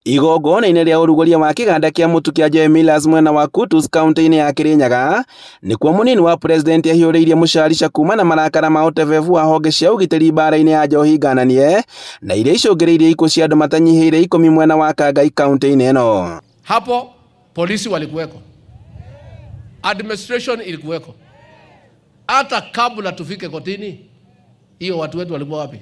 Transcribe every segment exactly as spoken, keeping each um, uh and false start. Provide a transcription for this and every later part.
Igongona-inĩ rĩa ũrugũria wa kĩganda kĩa mũtu kĩa Njohi Millers mwena wa Kutus kaunti-inĩ ya Kirinyaga nĩkuo mũnini wa president ahiũrĩirie mũcarica kuma na marakara ma ũtebebu wa honge cia ũgitĩri mbara-inĩ ya njohi ngananie na iria icũngĩrĩirie ikuũ cia andũ matanyihĩire ikũmi mwena wa Kangai kaunti-inĩ ĩno. Hapo polisi walikuweko, administration ilikuweko, hata kabla tufike kotini hiyo watu wetu walikuwa wapi?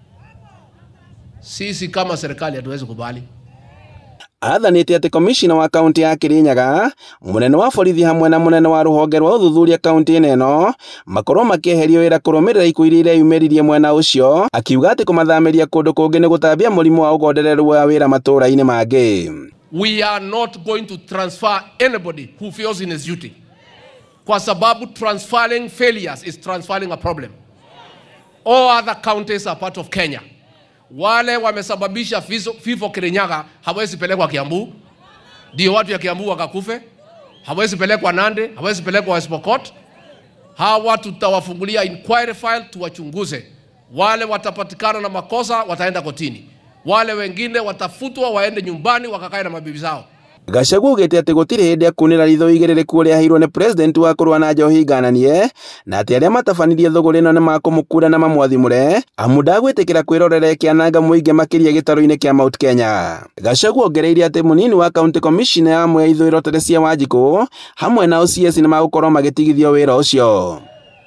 Sisi kama serikali hatuwezi kubali. Athanĩte atĩ komishina wa kaunti ya Kirinyaga, mũnene wa borithi hamwe na mũnene wa rũhonge rwa ũthuthuria kaunti-inĩ ĩno makorwo makĩeherio wĩra kũrũmĩrĩra ikuũ iria ireyumĩririe mwena ũcio, akiuga atĩ kũmathamĩria kũndũ kũngĩ nĩ gũtambia mũrimũ wa ũgondereru wa wĩra matũũra-inĩ mangĩ. We are not going to transfer anybody who fails in his duty, kwa sababu transferring failures is transferring a problem. All other counties are part of Kenya. Wale wamesababisha vifo Kirinyaga hawezi pelekwa Kiambu, ndio watu ya Kiambu wakakufe. Hawezi pelekwa Nandi, hawezi pelekwa West Pokot. Hawa tutawafungulia inquiry file tuwachunguze. Wale watapatikana na makosa wataenda kotini, wale wengine watafutwa waende nyumbani wakakae na mabibi zao. Gachagua ugĩte atĩ gũtirĩ hĩndĩ akunĩra ritho igĩrĩrĩku ũrĩa aheirwo nĩ president wa kũrũa na njohi ngananie na atĩ arĩa matabanirie thũgũrĩ ĩno nĩ makũmũkura na mamwathimũre amu ndagwĩtĩkĩra kwĩrorera kĩananga mũingĩ makĩria gĩtarũ-inĩ kĩa Mount Kenya. Gachagua ongereire atĩ mũnini wa county commissioner ya Mwea ithũĩro Teresia Wanjikũ hamwe na O C S nĩ magũkorwo magĩtigithio wĩra ũcio.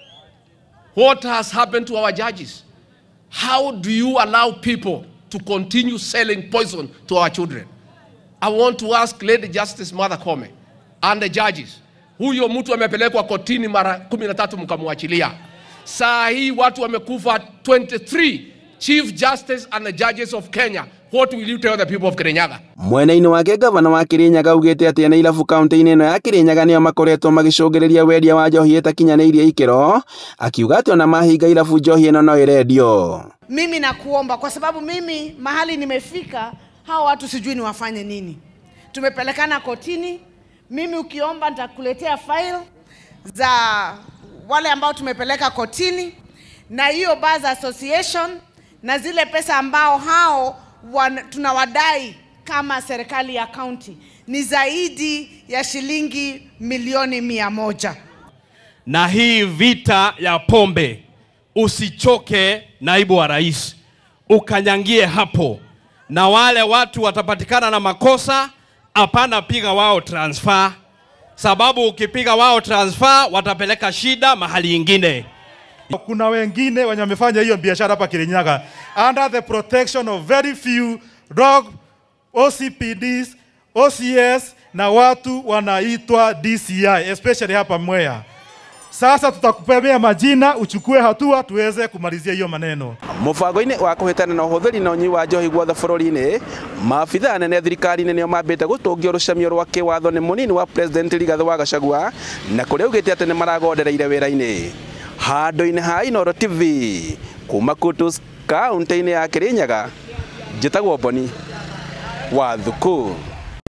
What has happened to our judges? How do you allow people to continue selling poison to our children? I want to ask Lady Justice Martha Koome and the judges, huyo mtu amepelekwa kotini mara kumi na tatu mkamwachilia. Saa hii watu wamekufa twenty-three, Chief Justice and the judges of Kenya. What will you tell the people of Kirinyaga? Mwena-inĩ wake gavana wa Kirinyaga ugĩte atĩ ene irabu kaunti-inĩ ĩno ya Kirinyaga nĩo makoretwo magĩcũngĩrĩria wendia wa njohi ĩtakinyanĩirie ikĩro, akiuga atĩ ona mahinga irabu njohi ĩno no ĩrendio. Mimi nakuomba kwa sababu mimi mahali nimefika hao watu sijui ni wafanye nini. Tumepelekana kotini, mimi ukiomba nitakuletea file za wale ambao tumepeleka kotini na hiyo Bars Association na zile pesa ambao hao wan, tunawadai kama serikali ya county ni zaidi ya shilingi milioni mia moja. Na hii vita ya pombe usichoke, naibu wa rais, ukanyangie hapo. Na wale watu watapatikana na makosa, hapana piga wao transfer, sababu ukipiga wao transfer watapeleka shida mahali ingine. Kuna wengine wenye wamefanya hiyo biashara hapa Kirinyaga under the protection of very few dog O C P Ds, O C S na watu wanaitwa D C I, especially hapa Mwea. Sasa tutakupemea majina uchukue hatua tuweze kumalizia hiyo maneno. Mũbango-inĩ wa kũhĩtana na ũhũthĩri na ũnyui wa njohi guothe bũrũri-inĩ, maabithaa anene thirikari-inĩ nĩo mambĩte gũtũngio rũcamio rwa kĩwatho nĩ mũnini wa president Rigathĩ wa Gachagua na kũrĩa augĩte atĩ nĩ maragondereire wĩra-inĩ. Handũ-inĩ ha Inooro T V kuma Kutus kaunti-inĩ ya Kirinyaga, njĩtagwo Boni wa Thuku.